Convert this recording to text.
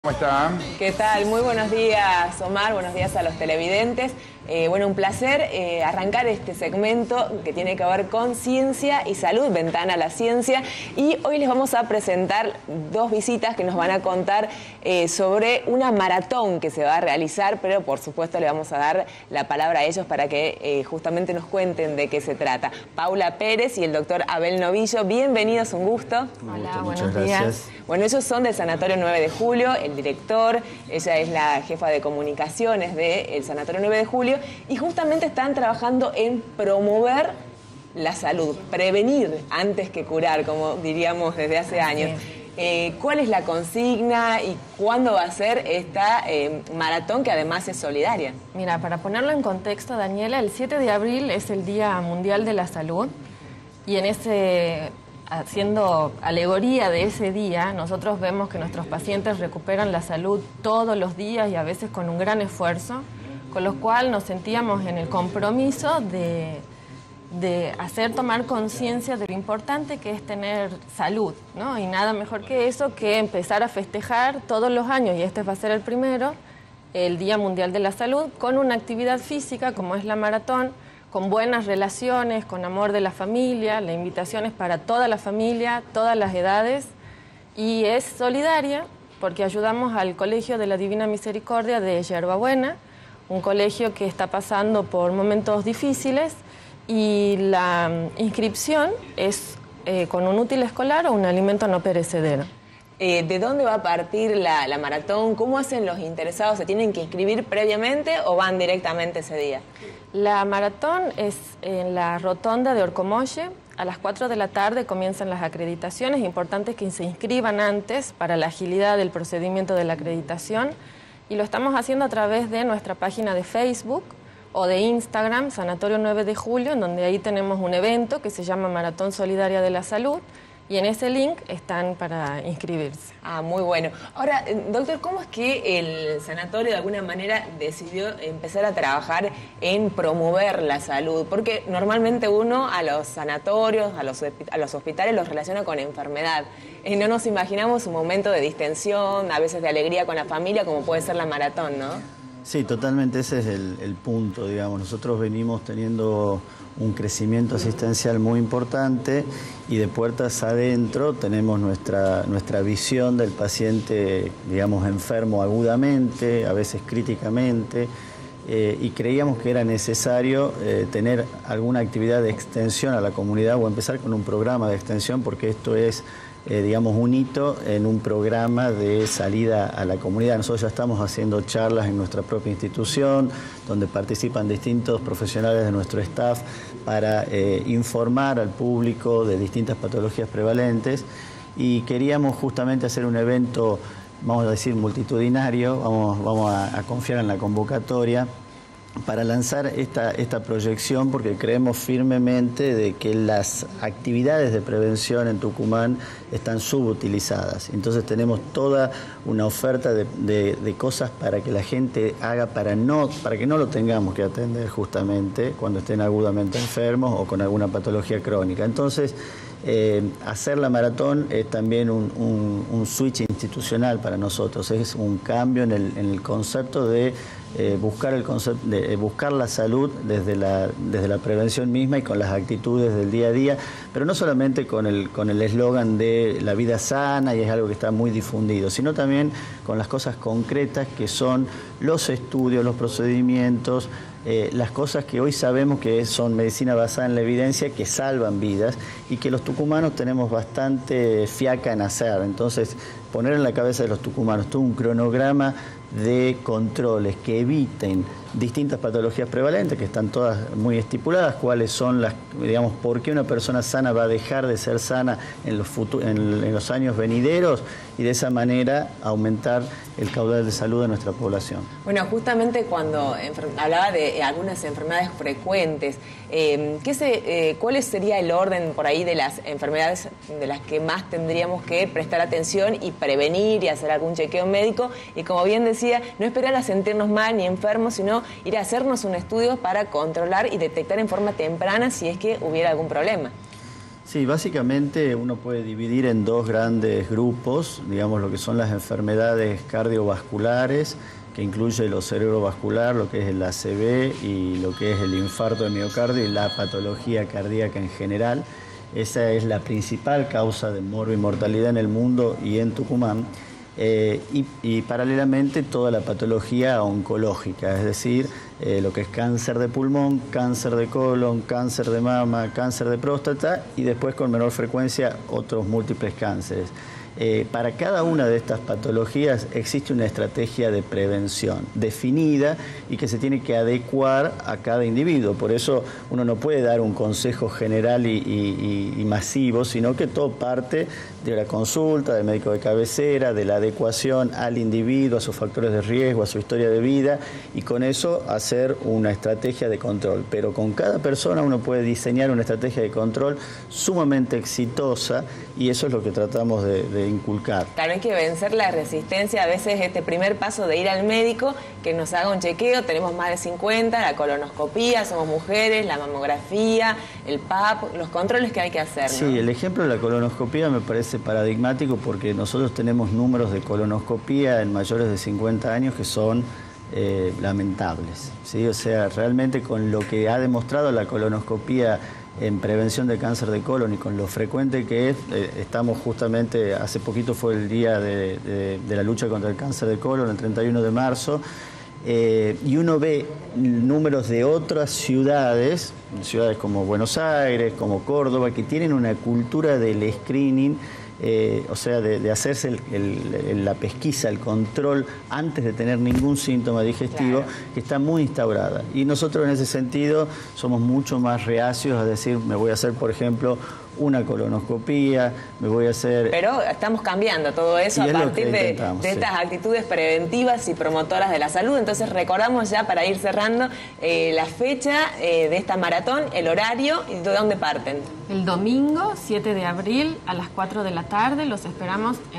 ¿Cómo están? ¿Qué tal? Muy buenos días, Omar. Buenos días a los televidentes. Bueno, un placer arrancar este segmento que tiene que ver con ciencia y salud, Ventana a la Ciencia. Y hoy les vamos a presentar dos visitas que nos van a contar sobre una maratón que se va a realizar, pero por supuesto le vamos a dar la palabra a ellos para que justamente nos cuenten de qué se trata. Paula Pérez y el doctor Abel Novillo, bienvenidos, un gusto. Hola, buenos días. Bueno, ellos son del Sanatorio 9 de Julio, el director, ella es la jefa de comunicaciones del Sanatorio 9 de Julio y justamente están trabajando en promover la salud, prevenir antes que curar, como diríamos desde hace años. ¿Cuál es la consigna y cuándo va a ser esta maratón que además es solidaria? Mira, para ponerlo en contexto, Daniela, el 7 de abril es el Día Mundial de la Salud y haciendo alegoría de ese día, nosotros vemos que nuestros pacientes recuperan la salud todos los días y a veces con un gran esfuerzo, con lo cual nos sentíamos en el compromiso de hacer tomar conciencia de lo importante que es tener salud, ¿no? Y nada mejor que eso, que empezar a festejar todos los años, y este va a ser el primero, el Día Mundial de la Salud, con una actividad física como es la maratón, con buenas relaciones, con amor de la familia. La invitación es para toda la familia, todas las edades, y es solidaria porque ayudamos al Colegio de la Divina Misericordia de Yerbabuena, un colegio que está pasando por momentos difíciles, y la inscripción es con un útil escolar o un alimento no perecedero. ¿De dónde va a partir la maratón? ¿Cómo hacen los interesados? ¿Se tienen que inscribir previamente o van directamente ese día? La maratón es en la rotonda de Orcomolle. A las 4 de la tarde comienzan las acreditaciones. Importante que se inscriban antes para la agilidad del procedimiento de la acreditación. Y lo estamos haciendo a través de nuestra página de Facebook o de Instagram, Sanatorio 9 de Julio, en donde ahí tenemos un evento que se llama Maratón Solidaria de la Salud. Y en ese link están para inscribirse. Ah, muy bueno. Ahora, doctor, ¿cómo es que el sanatorio de alguna manera decidió empezar a trabajar en promover la salud? Porque normalmente uno a los sanatorios, a los hospitales los relaciona con enfermedad. No nos imaginamos un momento de distensión, a veces de alegría con la familia, como puede ser la maratón, ¿no? Sí, totalmente, ese es el punto, digamos. Nosotros venimos teniendo un crecimiento asistencial muy importante y de puertas adentro tenemos nuestra visión del paciente, digamos, enfermo agudamente, a veces críticamente, y creíamos que era necesario tener alguna actividad de extensión a la comunidad o empezar con un programa de extensión, porque esto es digamos, un hito en un programa de salida a la comunidad. Nosotros ya estamos haciendo charlas en nuestra propia institución, donde participan distintos profesionales de nuestro staff para informar al público de distintas patologías prevalentes, y queríamos justamente hacer un evento, vamos a decir, multitudinario. Vamos a confiar en la convocatoria para lanzar esta proyección, porque creemos firmemente de que las actividades de prevención en Tucumán están subutilizadas. Entonces tenemos toda una oferta de cosas para que la gente haga para que no lo tengamos que atender justamente cuando estén agudamente enfermos o con alguna patología crónica. Entonces, hacer la maratón es también un switch institucional para nosotros, es un cambio en el concepto de buscar la salud desde la prevención misma y con las actitudes del día a día, pero no solamente con el eslogan de la vida sana, y es algo que está muy difundido, sino también con las cosas concretas que son los estudios, los procedimientos, las cosas que hoy sabemos que son medicina basada en la evidencia, que salvan vidas y que los tucumanos tenemos bastante fiaca en hacer. Entonces, poner en la cabeza de los tucumanos todo un cronograma de controles que eviten distintas patologías prevalentes, que están todas muy estipuladas, cuáles son digamos, por qué una persona sana va a dejar de ser sana en los años venideros, y de esa manera aumentar el caudal de salud de nuestra población. Bueno, justamente cuando hablaba de algunas enfermedades frecuentes, ¿cuál sería el orden por ahí de las enfermedades de las que más tendríamos que prestar atención y prevenir y hacer algún chequeo médico? Y como bien decía, no esperar a sentirnos mal ni enfermos, sino ir a hacernos un estudio para controlar y detectar en forma temprana si es que hubiera algún problema. Sí, básicamente uno puede dividir en dos grandes grupos, digamos lo que son las enfermedades cardiovasculares, que incluye lo cerebrovascular, lo que es el ACV y lo que es el infarto de miocardio y la patología cardíaca en general. Esa es la principal causa de morbimortalidad en el mundo y en Tucumán. Y paralelamente toda la patología oncológica, es decir, lo que es cáncer de pulmón, cáncer de colon, cáncer de mama, cáncer de próstata y después con menor frecuencia otros múltiples cánceres. Para cada una de estas patologías existe una estrategia de prevención definida y que se tiene que adecuar a cada individuo. Por eso uno no puede dar un consejo general y masivo, sino que todo parte de la consulta, del médico de cabecera, de la adecuación al individuo, a sus factores de riesgo, a su historia de vida, y con eso hacer una estrategia de control. Pero con cada persona uno puede diseñar una estrategia de control sumamente exitosa y eso es lo que tratamos de inculcar. Claro, hay que vencer la resistencia, a veces este primer paso de ir al médico, que nos haga un chequeo, tenemos más de 50, la colonoscopía, somos mujeres, la mamografía, el PAP, los controles que hay que hacer, ¿no? Sí, el ejemplo de la colonoscopía me parece paradigmático porque nosotros tenemos números de colonoscopía en mayores de 50 años que son lamentables, ¿sí? O sea, realmente con lo que ha demostrado la colonoscopía en prevención de cáncer de colon y con lo frecuente que es, estamos justamente, hace poquito fue el día de la lucha contra el cáncer de colon, el 31 de marzo, y uno ve números de otras ciudades como Buenos Aires, como Córdoba, que tienen una cultura del screening, o sea, de hacerse la pesquisa, el control antes de tener ningún síntoma digestivo, claro, que está muy instaurada. Y nosotros en ese sentido somos mucho más reacios a decir, me voy a hacer, por ejemplo, una colonoscopía, me voy a hacer... Pero estamos cambiando todo eso a partir de estas actitudes preventivas y promotoras de la salud. Entonces recordamos ya, para ir cerrando, la fecha de esta maratón, el horario y de dónde parten. El domingo 7 de abril a las 4 de la tarde los esperamos en